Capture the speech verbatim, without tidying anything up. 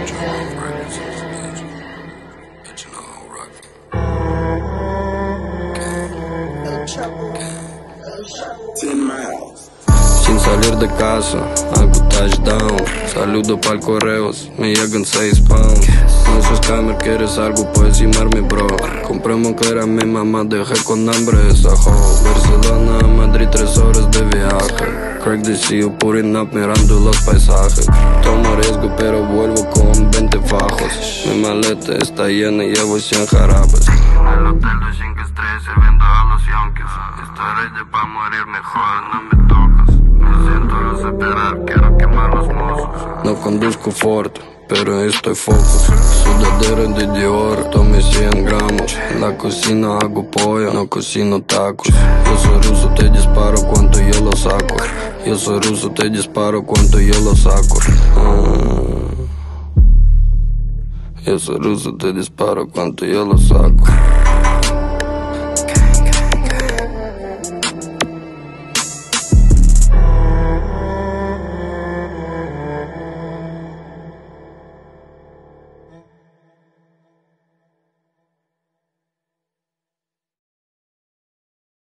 Sin salir de casa, hago touchdown. Saludo pa'l correos, me llegan seis pounds. No soy scammer, quieres algo, puedes llamarme bro. Compré moquera, mi mamá, dejé con hambre esa hoe. Barcelona a Madrid, tres horas de viaje. Crack de C E O, putting up, mirando los paisajes. Tomo riesgo, pero vuelvo con veinte fajos. Mi maleta está llena y llevo cien jarabes. El hotel de cinco estrellas, sirviendo a los yankees. Estoy ready pa' morir, mejor no me tocas. Me siento a desesperar, quiero quemar los mozos. No conduzco Ford, pero estoy focus. Sudadera de Dior, tome cien gramos. En la cocina hago pollo, no cocino tacos. Yo soy ruso, te disparo cuando yo lo saco. Yo soy ruso, te disparo cuando yo lo saco. Ah. Yo soy ruso, te disparo cuando yo lo saco.